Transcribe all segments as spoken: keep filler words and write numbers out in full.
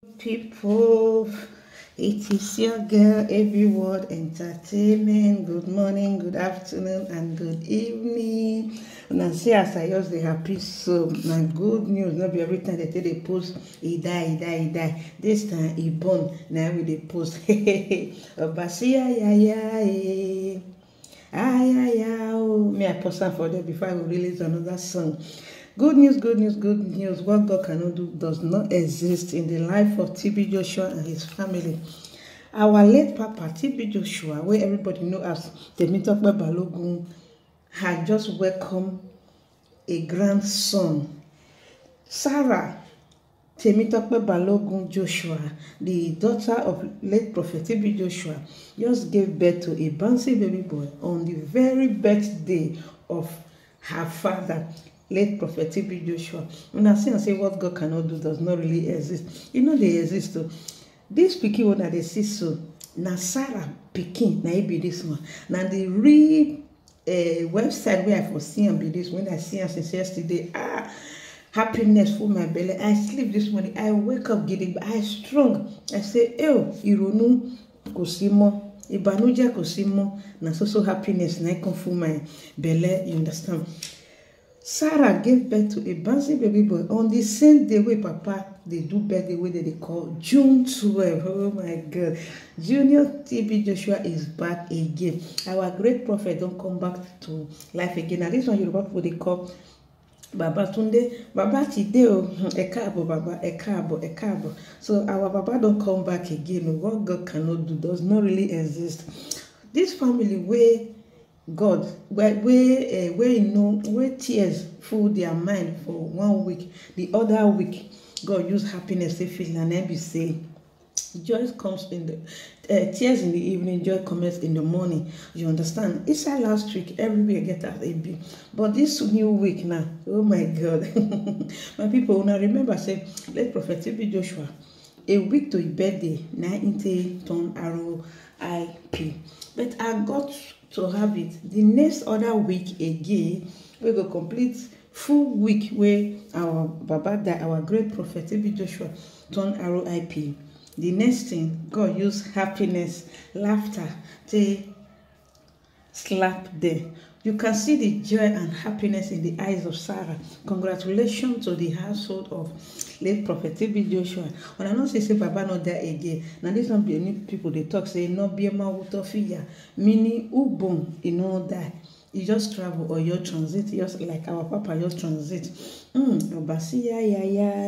People, it is your girl Everyone Entertainment. Good morning, good afternoon, and good evening. Now see as I use the happy so now good news. Not be every time they tell they post he die, he die, he die. This time he born. Now we they post. Obasia ya ya eh. Ay ay ay. Oh, me I post some for them before I will release another song. Good news, good news, good news. What God cannot do does not exist in the life of T B Joshua and his family. Our late Papa T B Joshua, where everybody know as Temitope Balogun, had just welcomed a grandson. Sarah Temitope Balogun Joshua, the daughter of late Prophet T B Joshua, just gave birth to a bouncy baby boy on the very birthday of her father, late Prophet T B Joshua. When I see and say what God cannot do does not really exist. You know they exist too. This pikin one that they see so, na Sarah pikin, na it be this one. Now the real uh, website where I for see and be this when I see and since yesterday, ah, happiness for my belly. I sleep this morning. I wake up getting, I strong. I say, ew, ironu kosimo. Ìbànújẹ́ kò sí mọ́. Na so so happiness na come for my belly. You understand? Sarah gave birth to a bouncy baby boy on the same day where Papa they do birthday where they call June twelfth. Oh my God. Junior T B Joshua is back again. Our great prophet don't come back to life again. Now this one Yoruba people they call Baba Tunde. Baba Tide o Ekabo Baba Ekabo Ekabo. So our Baba don't come back again. What God cannot do does not really exist. This family where God, where where uh, where you know where tears fill their mind for one week, the other week God use happiness to fill and then be say joy comes in the uh, tears in the evening, joy comes in the morning. You understand? It's our last week, everywhere get as a bit, but this new week now, oh my God, my people, when I remember say let Prophet T B Joshua a week to his birthday, nineteen turn arrow I P, but I got to have it the next other week again. We go complete full week where our Baba died, our great prophet T B Joshua turn arrow I P. The next thing, God use happiness, laughter to slap them. You can see the joy and happiness in the eyes of Sarah. Congratulations to the household of late Prophet T B Joshua. When I not say say Baba not there again, now this one be any people they talk say no be ma wutofiya, meaning ubon you know that you just travel or you transit, just like our Papa just transit. Hmm, obasiya ya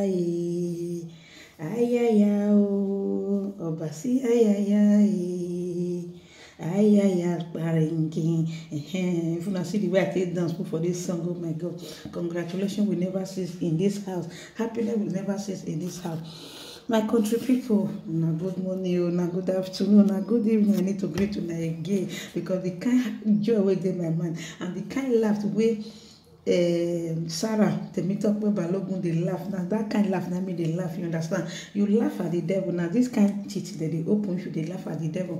ya ayaya o obasiya ya ya. Ay, ay, ay, parenting. If you see the way I take dance for this song, oh my God, congratulations will never cease in this house. Happiness will never cease in this house. My country people, na good morning, na good afternoon, na good evening. I need to greet you again because the kind of joy wey dey my mind and the kind of laugh wey uh, Sarah Temitope Balogun they laugh. Now that kind of laugh, na me they laugh. You understand? You laugh at the devil. Now this kind of teeth that they open, if you they laugh at the devil.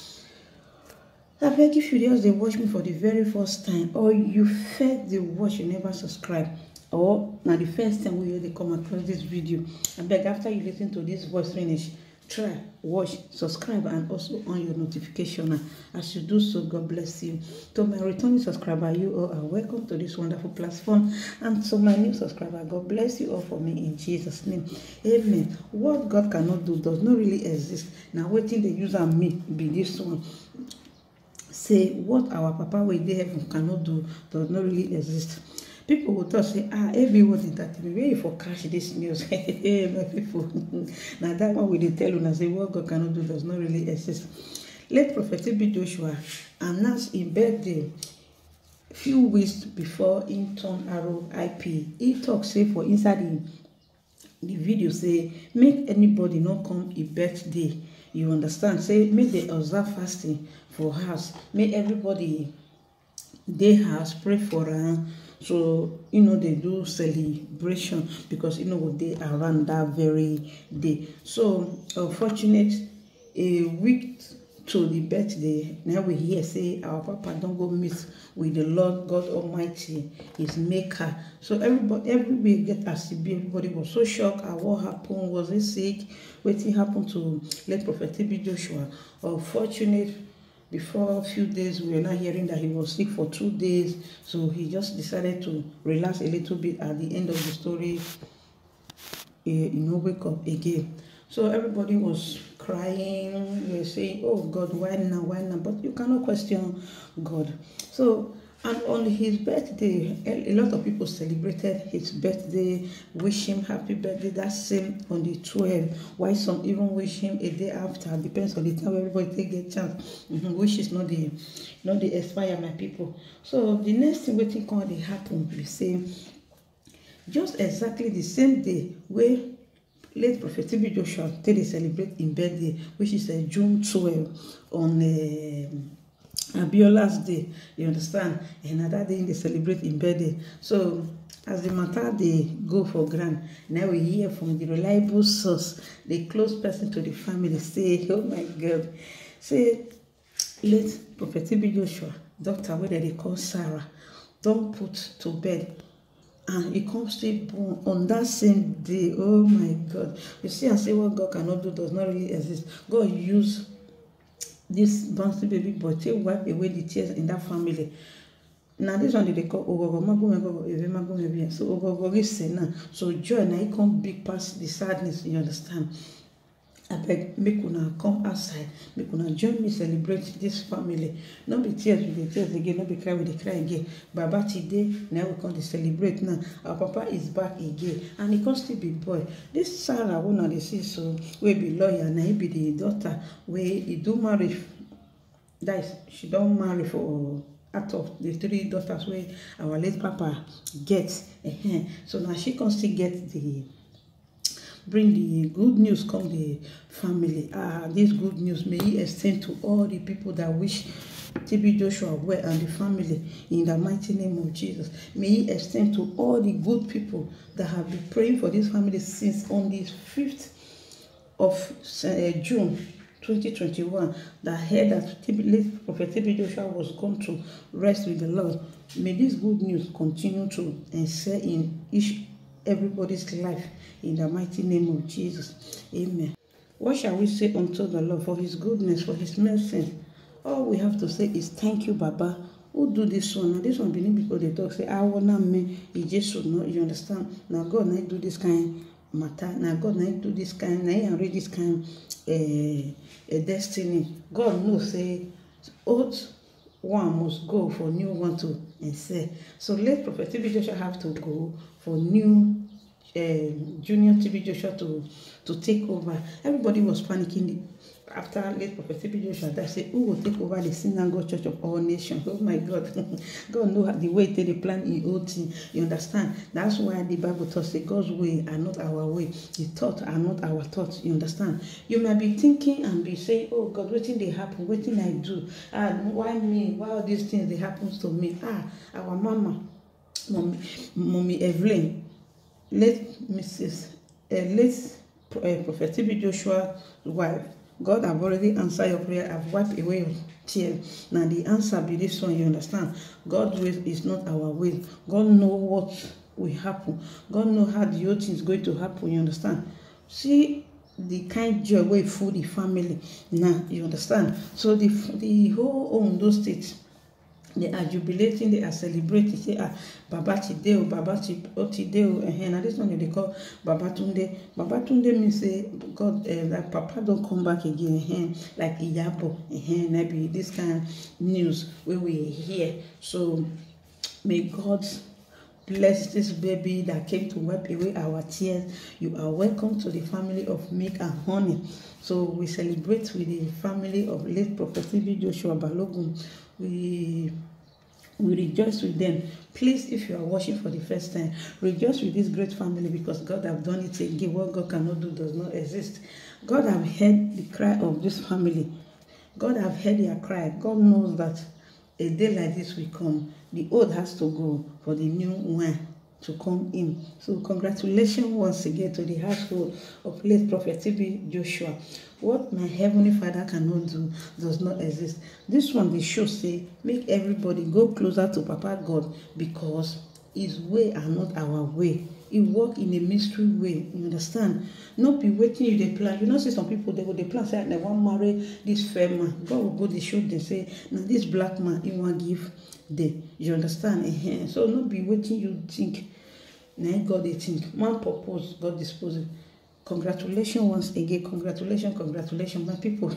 I beg if you just they watch me for the very first time, or you fed the watch you never subscribe, or now the first time we they come across this video. I beg after you listen to this voice finish, try watch, subscribe, and also on your notification. As you do so, God bless you. To my returning subscriber, you all are welcome to this wonderful platform, and to my new subscriber, God bless you all for me in Jesus' name. Amen. What God cannot do does not really exist. Now waiting the use on me be this one. Say what our Papa wey dey heaven cannot do does not really exist. People will talk say ah everyone entertainment where you for catch this news. Hey my people, now that one we dey tell una say what God cannot do does not really exist. Late Prophet T B Joshua announced his birthday few weeks before him turn arrow I P. He talk say for inside the the video say make anybody not come a birthday. You understand? Say make they observe fasting for house. Make everybody dey house pray for am. So you know they do celebration because you know what they around that very day. So unfortunate a week to the birthday, now we hear say our papa don't go meet with the Lord God Almighty, his maker. So everybody, everybody get as to be. Everybody was so shocked at what happened. Was he sick? Wetin happened to late Prophet T B Joshua? Unfortunate, before a few days we were not hearing that he was sick for two days. So he just decided to relax a little bit at the end of the story. You know, wake up again. So everybody was crying. We were saying, oh God, why now, why now? But you cannot question God. So, and on his birthday, a lot of people celebrated his birthday, wish him happy birthday. That's same on the twelfth. Why some even wish him a day after? Depends on the time everybody take a chance. Mm-hmm. Wish is not the not the expire, my people. So the next thing we think on the happen, we say just exactly the same day where late Prophet T B Joshua take dey celebrate in birthday, which is uh, June twelfth on uh, Abiola's day. You understand? Another day they celebrate in birthday. So as the matter they go for ground, now we hear from the reliable source, the close person to the family, say, oh my God, say late Prophet T B Joshua, doctor whether they call Sarah, don't put to bed. And it comes to born on that same day. Oh my God. You see, I say what God cannot do does not really exist. God use this bouncy baby boy to wipe away the tears in that family. Now this one they call Ogogo Mago Eve Mago. So Ogogo is now. So joy now it come big past the sadness, you understand? I beg, make una come outside, make una join me celebrate this family. Not be tears with the tears again, not be cry with the cry again. Baba today, now we come to celebrate now. Our papa is back again, and he can still be boy. This Sarah, one of the sis, so we be lawyer, now he be the daughter, where he do marry. That is, she don't marry for out of the three daughters where our late papa gets. So now she can still get the. Bring the good news come the family. Ah, this good news may he extend to all the people that wish T B Joshua well and the family in the mighty name of Jesus. May he extend to all the good people that have been praying for this family since on the fifth of uh, June twenty twenty-one, that heard that late Prophet T B Joshua was going to rest with the Lord. May this good news continue to excel in each everybody's life in the mighty name of Jesus. Amen. What shall we say unto the Lord for his goodness, for his mercy? All we have to say is thank you, Baba. Who do this one? Now this one beneath people they talk say, I wanna me, it just should not, you understand? Now God now do this kind matter. Now God now do this kind, now he read this kind uh, a destiny. God knows say old one must go for new one to and say. So let Prophet T B Joshua have to go for new uh, junior T B Joshua to to take over. Everybody was panicking after late Prophet T B Joshua. They say, who will take over the synagogue church of all nations? Oh my God. God knows the way they plan in old thing. You understand? That's why the Bible tells us God's way are not our way. His thoughts are not our thoughts. You understand? You might be thinking and be saying, oh God, what thing they happen? What thing I do? Ah, why me? Why all these things they happen to me? Ah, our mama, mommy, mommy Evelyn, let Missus Uh, let uh, Prophet T B Joshua's wife. God have already answered your prayer. I've wiped away your tears. Now the answer be this one, you understand? God's way is not our way. God know what will happen. God know how the whole thing is going to happen, you understand? See the kind joy way for the family. Now, you understand? So the, the whole Ondo State, they are jubilating, they are celebrating, say, ah, Baba Tideo, Baba Tideo, and this one they call Baba Tunde. Baba Tunde means say, God, uh, that Papa don't come back again, like Iyabo, and maybe this kind of news where we hear. So, may God bless this baby that came to wipe away our tears. You are welcome to the family of milk and honey. So, we celebrate with the family of late Prophet T B Joshua Balogun. We we rejoice with them. Please, if you are watching for the first time, rejoice with this great family because God have done it again. What God cannot do does not exist. God have heard the cry of this family. God have heard their cry. God knows that a day like this will come. The old has to go for the new one to come in. So congratulations once again to the household of late Prophet T B Joshua. What my heavenly Father cannot do does not exist. This one dey show say make everybody go closer to Papa God, because his way are not our way. He work in a mystery way, you understand? Not be waiting you dey plan. You know, see some people they go dey plan say they wan marry this fair man. God will go dey show them say now this black man he wan give them. You understand? Uh-huh. So not be waiting you think. Now God they think. Man purpose, God dispose it. Congratulations once again. Congratulations, congratulations, my people.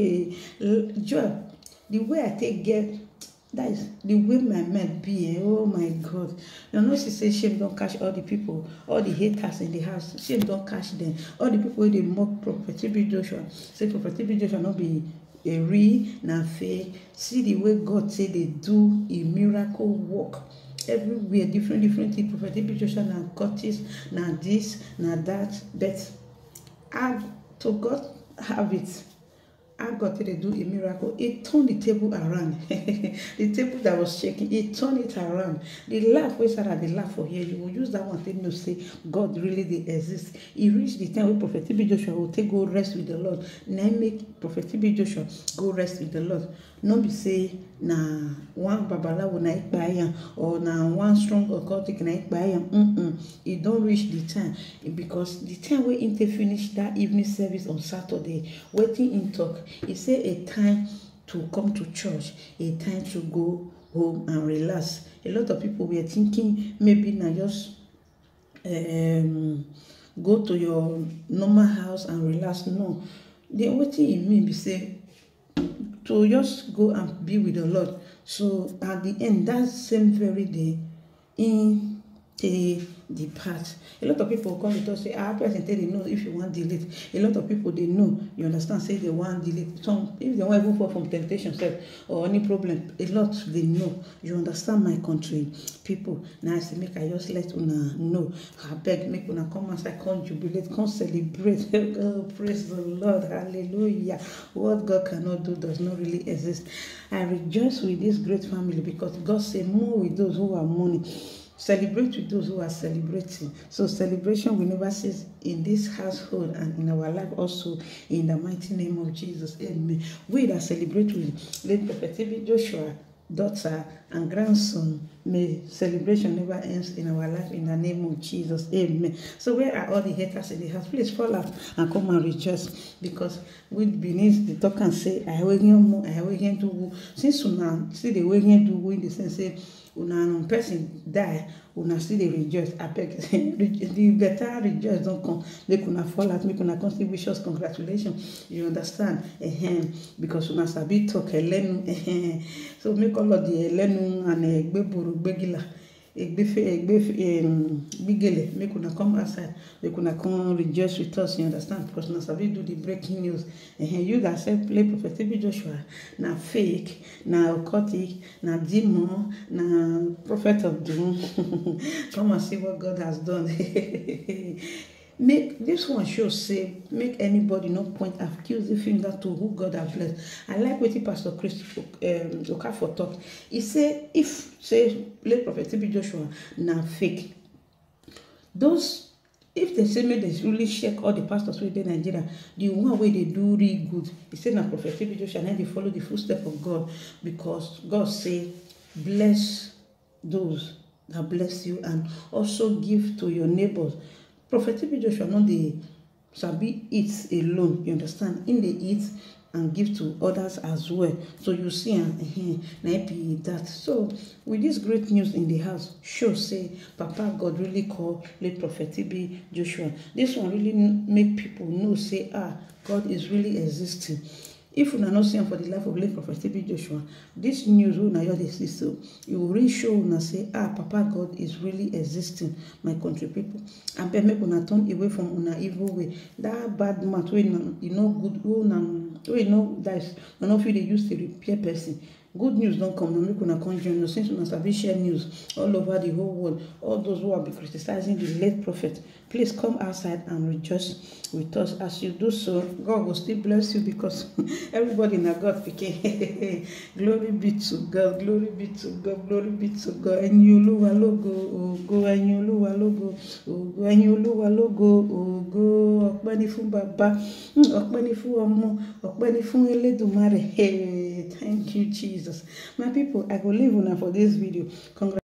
Joy, the way I take get, that is the way my man be. Eh? Oh my God. You know, she say shame don't catch all the people, all the haters in the house. Shame don't catch them. All the people they mock Prophet T B Joshua. Say Prophet T B Joshua not be a real, na fake. See the way God say they do a miracle work. Everywhere, different, different things. Prophet T B Joshua na Curtis, na this, na that. But I, to God have it. I got to do a miracle. It turned the table around. The table that was shaking, it turned it around. The laugh, we said the laugh for here. You will use that one thing to say God really they exist. He reached the time where Prophet T B Joshua will take go rest with the Lord. Now make Prophet T B Joshua go rest with the Lord. Not be say na one babalawo na ikpaya or na one strong occultic na ikpaya. Mm-mm. It don't reach the time, because the time where Inte finish that evening service on Saturday, waiting in talk. He say a time to come to church, a time to go home and relax. A lot of people were thinking maybe now just um, go to your normal house and relax. No, the only thing it mean be say to just go and be with the Lord. So at the end, that same very day, in the depart. A lot of people come with us say, ah, person tell they know if you want delete. A lot of people they know, you understand, say they want delete. Some if they want even fall from temptation self or any problem, a lot they know. You understand, my country people. Now I say make I just let una know. I beg make una come outside, come jubilate, come celebrate. Oh, praise the Lord, hallelujah. What God cannot do does not really exist. I rejoice with this great family, because God say more with those who are mourning. Celebrate with those who are celebrating. So celebration will never cease in this household and in our life also, in the mighty name of Jesus. Amen. We that celebrate with late Prophet T B Joshua, daughter and grandson, may celebration never ends in our life, in the name of Jesus. Amen. So where are all the haters in the house? Please fall out and come and rejoice, because we beneath the talk and say, I will hear more, I will hear do. Since now, see the way you do in the sense say, una person die, una still dey rejoice. Abeg, the better rejoice don't come. Make una fall out, make una come still wish us congratulations. You understand? Uh-huh. Because una sabi talk elenu. Uh-huh. So make all of the elenu and egbeburu gbegila, egbefe egbefe bigele. Make una come outside. Make una come rejoice with us. You understand? Because una sabi do the breaking news. Uh-huh. You that say play Prophet T B Joshua na fake, na occultic, na demon, na prophet of doom. Come and see what God has done. Make this one show say make anybody no point accusing finger to who God has blessed. I like what Pastor Chris um, Okafor talk. He say if say late Prophet T B Joshua na fake, those if they say make they really check all the pastors within Nigeria, the one way they do really good, he say na Prophet T B Joshua, and they follow the footsteps of God, because God say bless those that bless you and also give to your neighbors. Prophet T B Joshua no dey sabi eat alone, you understand? In they eat and give to others as well. So you see, uh, uh, be that. So with this great news in the house, show say Papa God really called late Prophet T B Joshua. This one really make people know say ah, God is really existing. If you are not seeing for the life of late Prophet T B Joshua, this news will not see, so you will really show and say, ah, Papa God is really existing, my country people. And then make una turn away from una evil way. That bad math, we you know good, we know that is none of you they use to repair person. Good news don't come, no make una come join us. Since una sabi share news all over the whole world, all those who have been criticizing the late prophet, please come outside and rejoice with us. As you do so, God will still bless you, because everybody na God pikin. Glory be to God, glory be to God, glory be to God. Ẹ̀yin Olúwa lógo, ògo, ẹ̀yin Olúwa lógo, ògo, ẹ̀yin Olúwa lógo, ògo. Ọpẹ́ ni fún Baba, ọpẹ́ ni fún Ọmọ, ọpẹ́ ni fún Elédùmarè. Hey, thank you, Jesus. My people, I go leave una for this video. Congratulations.